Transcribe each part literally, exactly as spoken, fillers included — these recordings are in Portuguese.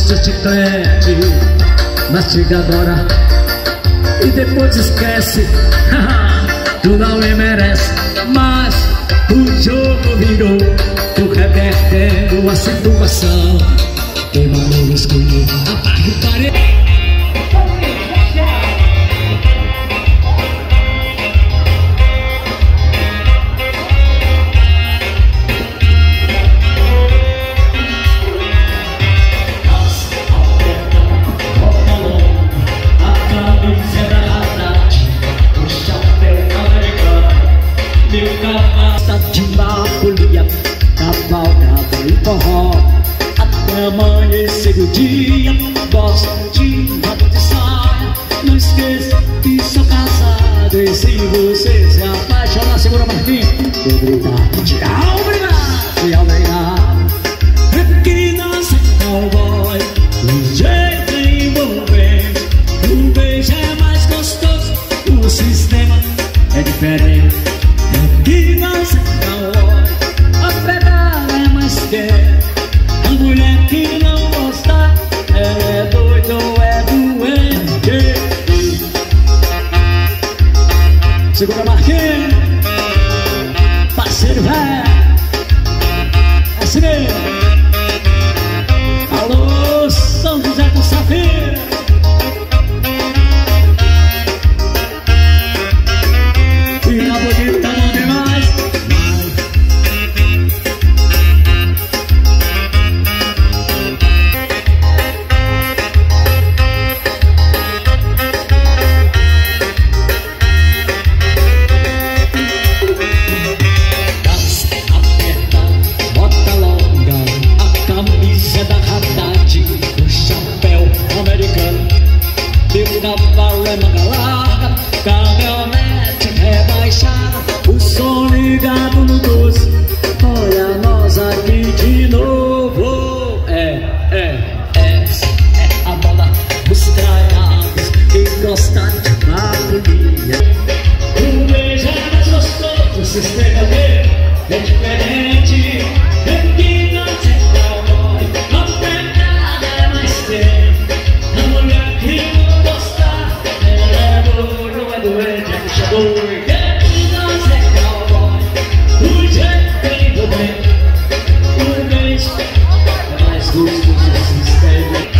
de chiclete, mastiga agora e depois esquece. Tu não me merece, mas o jogo virou. Tu revertendo a situação, queimando no escuro, apague o parede. Amanhecer o dia, gosto de roupa de saia. Não esqueça que sou casado. E se você se apaixonar, segura Marquinhos, vou gritar: tchau, obrigado, tchau, obrigado. Aqui nós é cowboy, o jeito é envolvente. O beijo é mais gostoso, o sistema é diferente. Aqui nós é cowboy, a pegada é mais quente. A mulher que não gosta, ela é doida ou é doente. Segura Marquinhos, parceiro velho, assim mesmo. Alô, São José com Safira. Fica bonita, não demais. Cavalo é manga larga, caminhonete rebaixada, o som ligado no doze. Olha nós aqui de novo. É, é, é, é a moda dos traiados que gostam de agonia. O beijo é mais gostoso, o sistema dele é diferente. Aqui não tem cowboy, a pegada é mais tempo. A mulher que doente, aqui nós é cowboy, o jeito é envolvente. O beijo é mais gostoso do sistema.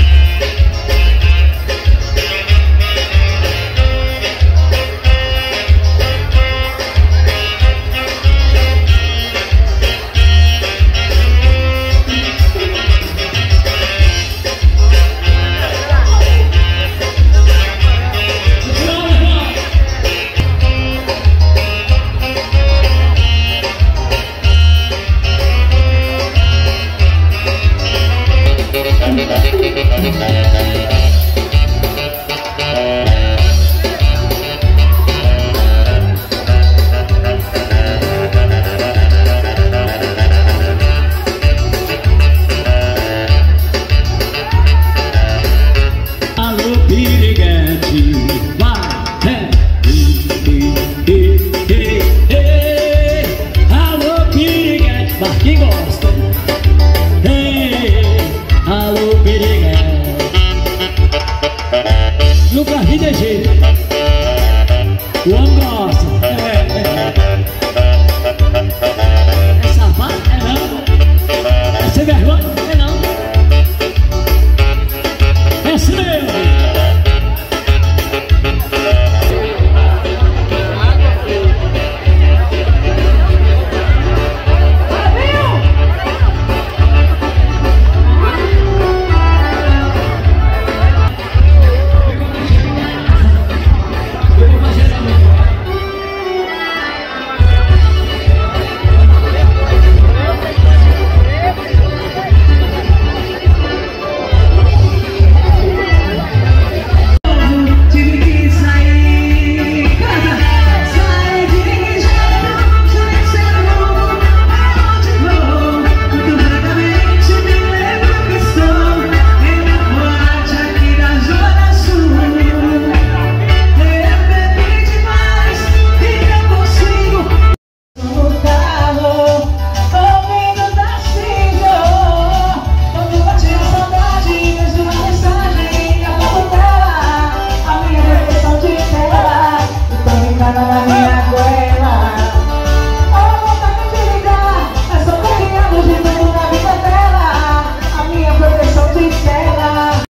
No carrinho de jeito.